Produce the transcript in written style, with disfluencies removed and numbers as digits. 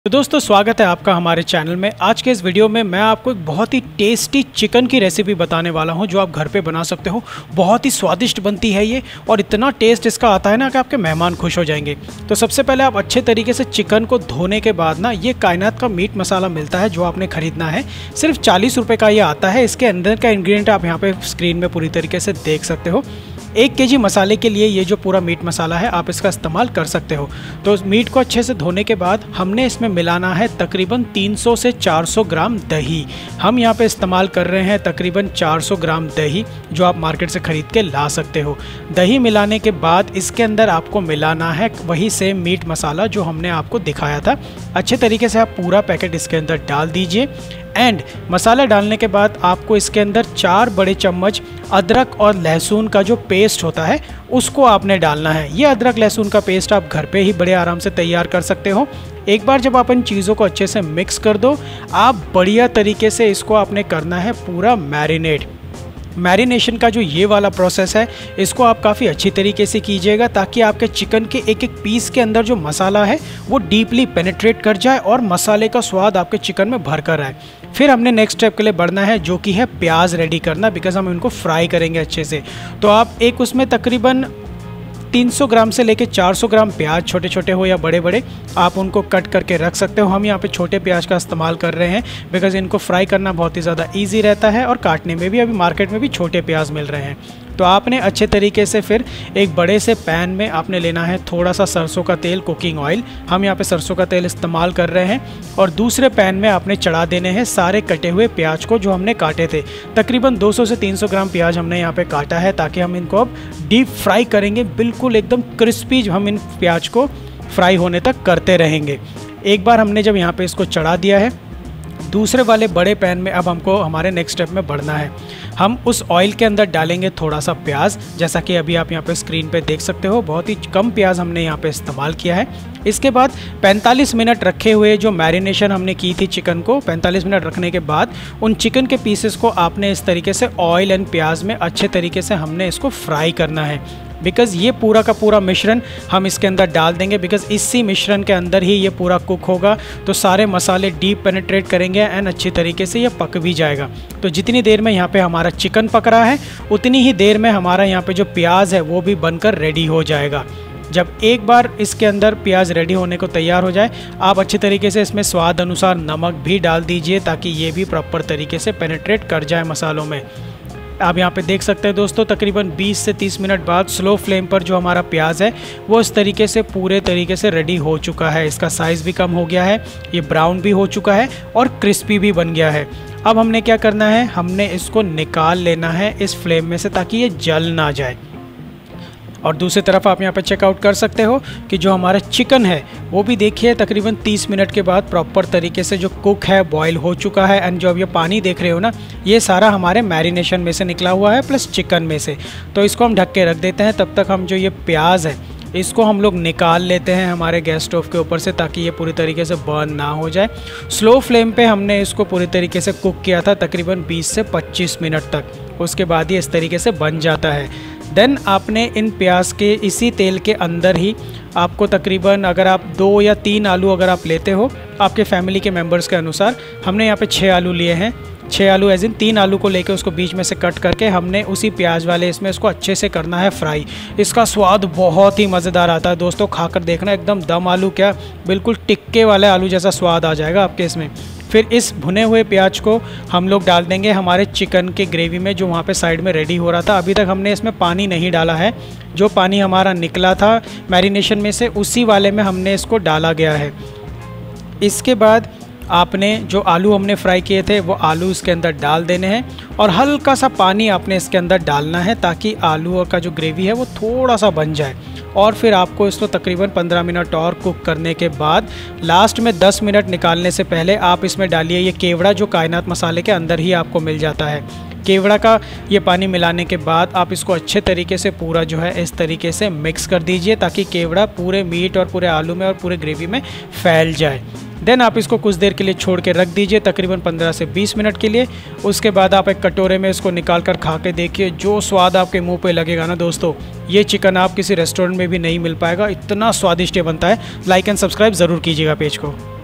तो दोस्तों स्वागत है आपका हमारे चैनल में। आज के इस वीडियो में मैं आपको एक बहुत ही टेस्टी चिकन की रेसिपी बताने वाला हूं जो आप घर पे बना सकते हो। बहुत ही स्वादिष्ट बनती है ये और इतना टेस्ट इसका आता है ना कि आपके मेहमान खुश हो जाएंगे। तो सबसे पहले आप अच्छे तरीके से चिकन को धोने के बाद ना ये कायनात का मीट मसाला मिलता है जो आपने ख़रीदना है। सिर्फ 40 रुपये का ये आता है। इसके अंदर का इंग्रेडिएंट आप यहाँ पर स्क्रीन में पूरी तरीके से देख सकते हो। 1 केजी मसाले के लिए ये जो पूरा मीट मसाला है आप इसका इस्तेमाल कर सकते हो। तो उस मीट को अच्छे से धोने के बाद हमने इसमें मिलाना है तकरीबन 300 से 400 ग्राम दही। हम यहाँ पे इस्तेमाल कर रहे हैं तकरीबन 400 ग्राम दही जो आप मार्केट से ख़रीद के ला सकते हो। दही मिलाने के बाद इसके अंदर आपको मिलाना है वही सेम मीट मसाला जो हमने आपको दिखाया था। अच्छे तरीके से आप पूरा पैकेट इसके अंदर डाल दीजिए। एंड मसाला डालने के बाद आपको इसके अंदर 4 बड़े चम्मच अदरक और लहसुन का जो पेस्ट होता है उसको आपने डालना है। ये अदरक लहसुन का पेस्ट आप घर पे ही बड़े आराम से तैयार कर सकते हो। एक बार जब आप इन चीज़ों को अच्छे से मिक्स कर दो, आप बढ़िया तरीके से इसको आपने करना है पूरा मैरिनेशन का जो ये वाला प्रोसेस है इसको आप काफ़ी अच्छी तरीके से कीजिएगा ताकि आपके चिकन के एक एक पीस के अंदर जो मसाला है वो डीपली पेनिट्रेट कर जाए और मसाले का स्वाद आपके चिकन में भर कर आए। फिर हमने नेक्स्ट स्टेप के लिए बढ़ना है जो कि है प्याज रेडी करना, बिकॉज हम इनको फ्राई करेंगे अच्छे से। तो आप एक उसमें तकरीबन 300 ग्राम से लेके 400 ग्राम प्याज, छोटे छोटे हो या बड़े बड़े, आप उनको कट करके रख सकते हो। हम यहाँ पे छोटे प्याज का इस्तेमाल कर रहे हैं बिकॉज इनको फ्राई करना बहुत ही ज़्यादा इजी रहता है और काटने में भी अभी मार्केट में भी छोटे प्याज मिल रहे हैं। तो आपने अच्छे तरीके से फिर एक बड़े से पैन में आपने लेना है थोड़ा सा सरसों का तेल, कुकिंग ऑयल। हम यहाँ पे सरसों का तेल इस्तेमाल कर रहे हैं। और दूसरे पैन में आपने चढ़ा देने हैं सारे कटे हुए प्याज को जो हमने काटे थे। तकरीबन 200 से 300 ग्राम प्याज हमने यहाँ पे काटा है ताकि हम इनको अब डीप फ्राई करेंगे। बिल्कुल एकदम क्रिस्पी हम इन प्याज को फ्राई होने तक करते रहेंगे। एक बार हमने जब यहाँ पे इसको चढ़ा दिया है, दूसरे वाले बड़े पैन में अब हमको हमारे नेक्स्ट स्टेप में बढ़ना है। हम उस ऑयल के अंदर डालेंगे थोड़ा सा प्याज, जैसा कि अभी आप यहाँ पे स्क्रीन पे देख सकते हो। बहुत ही कम प्याज हमने यहाँ पे इस्तेमाल किया है। इसके बाद 45 मिनट रखे हुए जो मैरिनेशन हमने की थी चिकन को, 45 मिनट रखने के बाद उन चिकन के पीसेस को आपने इस तरीके से ऑयल एंड प्याज में अच्छे तरीके से हमने इसको फ्राई करना है। बिकॉज़ ये पूरा का पूरा मिश्रण हम इसके अंदर डाल देंगे, बिकॉज़ इसी मिश्रण के अंदर ही ये पूरा कुक होगा। तो सारे मसाले डीप पेनिट्रेट करेंगे एंड अच्छी तरीके से ये पक भी जाएगा। तो जितनी देर में यहाँ पे हमारा चिकन पक रहा है उतनी ही देर में हमारा यहाँ पे जो प्याज है वो भी बनकर रेडी हो जाएगा। जब एक बार इसके अंदर प्याज रेडी होने को तैयार हो जाए, आप अच्छे तरीके से इसमें स्वाद अनुसार नमक भी डाल दीजिए ताकि ये भी प्रॉपर तरीके से पेनिट्रेट कर जाए मसालों में। आप यहाँ पे देख सकते हैं दोस्तों, तकरीबन 20 से 30 मिनट बाद स्लो फ्लेम पर जो हमारा प्याज है वो इस तरीके से पूरे तरीके से रेडी हो चुका है। इसका साइज़ भी कम हो गया है, ये ब्राउन भी हो चुका है और क्रिस्पी भी बन गया है। अब हमने क्या करना है, हमने इसको निकाल लेना है इस फ्लेम में से ताकि ये जल ना जाए। और दूसरी तरफ आप यहाँ पे चेकआउट कर सकते हो कि जो हमारा चिकन है वो भी देखिए तकरीबन 30 मिनट के बाद प्रॉपर तरीके से जो कुक है, बॉईल हो चुका है। एंड जो अब ये पानी देख रहे हो ना, ये सारा हमारे मैरिनेशन में से निकला हुआ है प्लस चिकन में से। तो इसको हम ढक के रख देते हैं। तब तक हम जो ये प्याज है इसको हम लोग निकाल लेते हैं हमारे गैस स्टोव के ऊपर से ताकि ये पूरी तरीके से बर्न ना हो जाए। स्लो फ्लेम पे हमने इसको पूरी तरीके से कुक किया था तकरीबन 20 से 25 मिनट तक। उसके बाद ये इस तरीके से बन जाता है। देन आपने इन प्याज के इसी तेल के अंदर ही आपको तकरीबन, अगर आप 2 या 3 आलू अगर आप लेते हो आपके फैमिली के मेंबर्स के अनुसार, हमने यहाँ पे 6 आलू लिए हैं। 6 आलू एज इन 3 आलू को लेके उसको बीच में से कट करके हमने उसी प्याज वाले इसमें इसको अच्छे से करना है फ्राई। इसका स्वाद बहुत ही मज़ेदार आता है दोस्तों, खाकर देखना। एकदम दम आलू क्या, बिल्कुल टिक्के वाले आलू जैसा स्वाद आ जाएगा आपके इसमें। फिर इस भुने हुए प्याज को हम लोग डाल देंगे हमारे चिकन के ग्रेवी में जो वहाँ पे साइड में रेडी हो रहा था। अभी तक हमने इसमें पानी नहीं डाला है। जो पानी हमारा निकला था मैरिनेशन में से उसी वाले में हमने इसको डाला गया है। इसके बाद आपने जो आलू हमने फ्राई किए थे वो आलू इसके अंदर डाल देने हैं और हल्का सा पानी आपने इसके अंदर डालना है ताकि आलू का जो ग्रेवी है वो थोड़ा सा बन जाए। और फिर आपको इसको तकरीबन 15 मिनट और कुक करने के बाद लास्ट में 10 मिनट निकालने से पहले आप इसमें डालिए ये केवड़ा जो कायनात मसाले के अंदर ही आपको मिल जाता है। केवड़ा का ये पानी मिलाने के बाद आप इसको अच्छे तरीके से पूरा जो है इस तरीके से मिक्स कर दीजिए ताकि केवड़ा पूरे मीट और पूरे आलू में और पूरे ग्रेवी में फैल जाए। देन आप इसको कुछ देर के लिए छोड़ के रख दीजिए तकरीबन 15 से 20 मिनट के लिए। उसके बाद आप एक कटोरे में इसको निकाल कर खा के देखिए, जो स्वाद आपके मुंह पे लगेगा ना दोस्तों, ये चिकन आप किसी रेस्टोरेंट में भी नहीं मिल पाएगा। इतना स्वादिष्ट बनता है। लाइक एंड सब्सक्राइब ज़रूर कीजिएगा पेज को।